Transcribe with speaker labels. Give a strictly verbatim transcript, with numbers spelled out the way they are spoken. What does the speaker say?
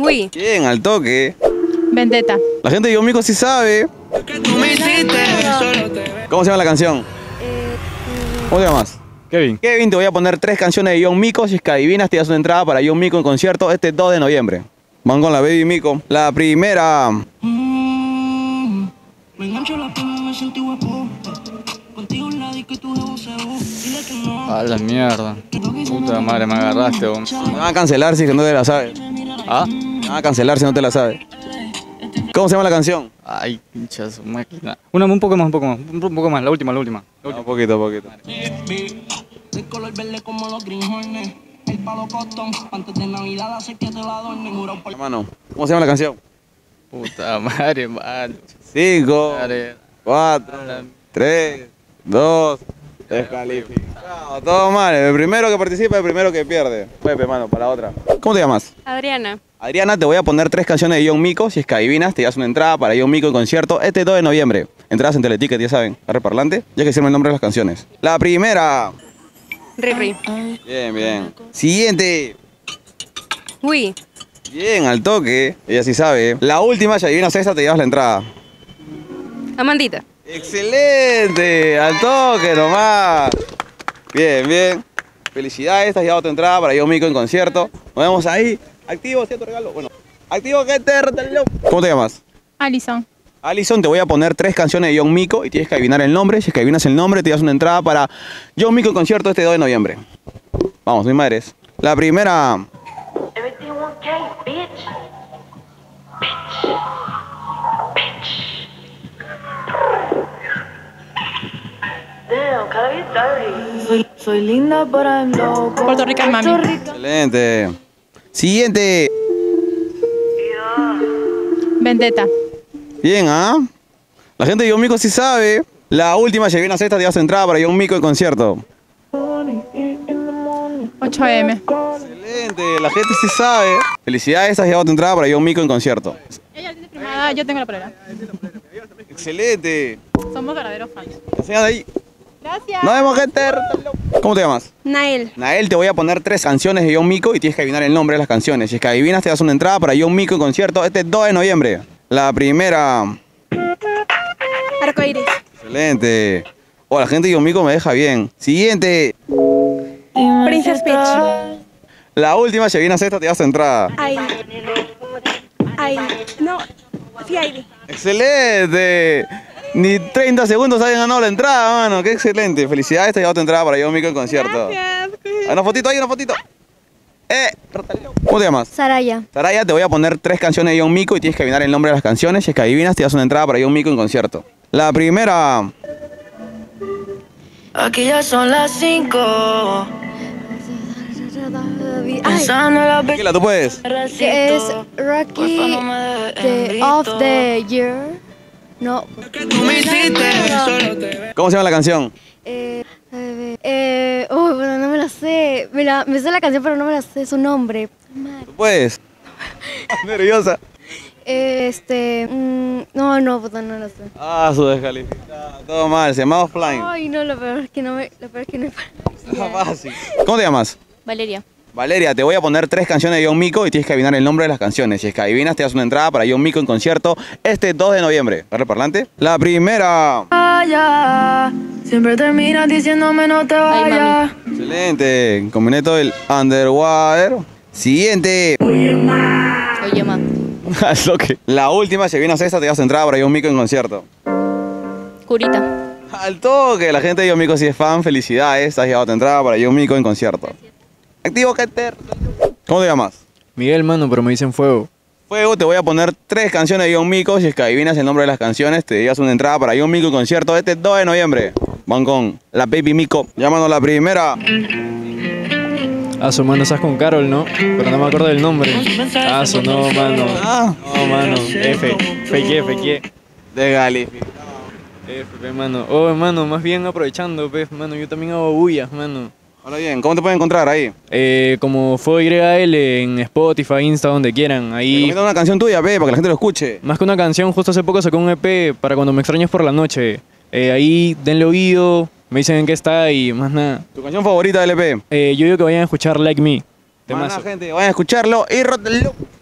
Speaker 1: Uy.
Speaker 2: Bien, al toque.
Speaker 1: Vendetta.
Speaker 2: La gente de Yo Mico sí sabe. ¿Cómo se llama la canción? ¿Cómo te llamas?
Speaker 3: Kevin.
Speaker 2: Kevin, te voy a poner tres canciones de John Mico. Si es que adivinas, te das una entrada para John Mico en concierto este dos de noviembre. Van con la Baby Mico. La primera.
Speaker 4: Mm, me engancho la pena, me sentí guapo. Contigo en la disco y tu jevo se bo. Dile que no.
Speaker 3: A la mierda. Puta madre, me agarraste, hombre.
Speaker 2: Me van a cancelar si es que no te la sabes.
Speaker 3: ¿Ah?
Speaker 2: Me van a cancelar si no te la sabes. ¿Cómo se llama la canción?
Speaker 3: Ay, pincha su máquina. Una, un poco más, un poco más. Un poco más, la última, la última. La
Speaker 2: No,
Speaker 3: última.
Speaker 2: un poquito, un poquito.
Speaker 4: De color verde como los greenhornes. El palo cotton. Antes de Navidad hace que te la adornen. Jurado por
Speaker 2: Hermano, ¿cómo se llama la canción?
Speaker 3: Puta madre, mano.
Speaker 2: Cinco,
Speaker 3: Madre.
Speaker 2: cuatro, tres, dos, descalificado. Todo mal. El primero que participa, el primero que pierde. Pepe, mano, para la otra. ¿Cómo te llamas?
Speaker 1: Adriana.
Speaker 2: Adriana, te voy a poner tres canciones de John Mico. Si es que adivinas, te das una entrada para John Mico en concierto este dos de noviembre. Entradas en Teleticket, ya saben. Agarre parlante, ya que hicieron el nombre de las canciones. La primera.
Speaker 1: Riri.
Speaker 2: Bien, bien. Siguiente.
Speaker 1: Uy.
Speaker 2: Bien, al toque. Ella sí sabe. La última, si adivinas esta, te llevas la entrada.
Speaker 1: Amandita.
Speaker 2: ¡Excelente! Al toque nomás. Bien, bien. Felicidades, estás llevando tu entrada para John Mico en concierto. Nos vemos ahí. Activo, ¿cierto regalo? Bueno. Activo, que te retalo. ¿Cómo te llamas?
Speaker 1: Alison.
Speaker 2: Alison, te voy a poner tres canciones de John Mico y tienes que adivinar el nombre. Si es que adivinas el nombre, te das una entrada para John Mico en concierto este dos de noviembre. Vamos, mis madres. La primera.
Speaker 5: Everything okay, bitch. Bitch. Bitch. Damn, gotta be dirty.
Speaker 6: Soy, soy linda, but I'm loco.
Speaker 1: Puerto Rican Mami.
Speaker 6: Puerto Rican.
Speaker 2: Excelente. Siguiente.
Speaker 1: Vendetta.
Speaker 2: Bien, ¿ah? La gente de John Mico sí sabe. La última, si adivinas esta, te das entrada para John Mico en concierto.
Speaker 1: ocho eme.
Speaker 2: Excelente, la gente sí sabe. Felicidades, estás llevando tu entrada para John Mico en concierto.
Speaker 1: Ella tiene firmada, yo tengo la polera.
Speaker 2: Excelente.
Speaker 1: Somos verdaderos fans.
Speaker 2: Enseñad ahí.
Speaker 1: Gracias.
Speaker 2: Nos vemos, gente. ¿Cómo te llamas?
Speaker 1: Nael.
Speaker 2: Nael, te voy a poner tres canciones de John Mico y tienes que adivinar el nombre de las canciones. Si es que adivinas, te das una entrada para John Mico en concierto este dos de noviembre. La primera.
Speaker 1: Arcoiris.
Speaker 2: Excelente. Oh, la gente de John Mico me deja bien. Siguiente.
Speaker 1: Princess Peach.
Speaker 2: La última, si adivinas esta, te das tu entrada.
Speaker 1: Ay. Ay. No. Sí, Ivy.
Speaker 2: Excelente. Ni treinta segundos habían ganado la entrada, mano. Qué excelente. Felicidades, te has llevado tu entrada para John Mico en concierto.
Speaker 1: Gracias.
Speaker 2: Hay una fotito ahí, una fotito. Eh, ¿cómo te llamas?
Speaker 1: Saraya.
Speaker 2: Saraya, te voy a poner tres canciones de John Mico y tienes que adivinar el nombre de las canciones. Si es que adivinas, te das una entrada para John Mico en concierto. La primera.
Speaker 6: Aquí ya son las cinco. Pensando en la
Speaker 2: Tranquila, tú puedes.
Speaker 7: Que es Rocky the, of the Year. No.
Speaker 2: ¿Cómo se llama la canción?
Speaker 7: Eh, eh, eh, oh, bueno, no me la sé. Me, la, me sé la canción, pero no me la sé su nombre.
Speaker 2: Tú puedes. Nerviosa.
Speaker 7: Eh, este. Mm, no, no, puta, no la sé.
Speaker 2: Ah, su descalificada. Todo mal, se llama Offline.
Speaker 7: Ay, no, lo peor es que no me. Lo peor es que no me.
Speaker 2: Ah, fácil. ¿Cómo te llamas?
Speaker 7: Valeria.
Speaker 2: Valeria, te voy a poner tres canciones de John Mico y tienes que adivinar el nombre de las canciones. Si es que adivinas, te das una entrada para John Mico en concierto este dos de noviembre. ¿Agarre parlante? La primera.
Speaker 6: playa. Siempre terminas diciéndome no te vayas.
Speaker 2: Excelente. Combiné todo el underwater. Siguiente.
Speaker 7: Oye, ma.
Speaker 2: Lo que- La última, si adivinas esta, te das entrada para John Mico en concierto.
Speaker 7: Curita.
Speaker 2: Al toque, la gente de John Mico sí es fan. Felicidades, has llevado tu entrada para John Mico en concierto. Activo, gente. ¿Cómo te llamas?
Speaker 3: Miguel, mano, pero me dicen fuego.
Speaker 2: Fuego, te voy a poner tres canciones de John Mico. Si es que adivinas el nombre de las canciones, te llevas una entrada para John Mico en concierto este dos de noviembre. Van con la Baby Mico. Llámanos la primera.
Speaker 3: Ah, su mano, estás con Carol, ¿no? Pero no me acuerdo del nombre. Ah, su no, mano.
Speaker 2: Ah,
Speaker 3: No, mano. F. Feque, feque.
Speaker 2: de Galifi.
Speaker 3: F, pe, mano. Oh, hermano, más bien aprovechando, pe, mano. Yo también hago bullas, mano.
Speaker 2: Ahora bien, ¿cómo te pueden encontrar ahí?
Speaker 3: Eh, como Fuego Y L en Spotify, Insta, donde quieran. Ahí.
Speaker 2: Recomienda una canción tuya, ve, para que la gente lo escuche.
Speaker 3: Más que una canción, justo hace poco sacó un E P para cuando me extrañes por la noche. Eh, ahí denle oído, me dicen en qué está y más nada.
Speaker 2: ¿Tu canción favorita del E P?
Speaker 3: Eh, yo digo que vayan a escuchar Like Me.
Speaker 2: Más nada,
Speaker 3: Temazo.
Speaker 2: gente, vayan a escucharlo y rótenlo.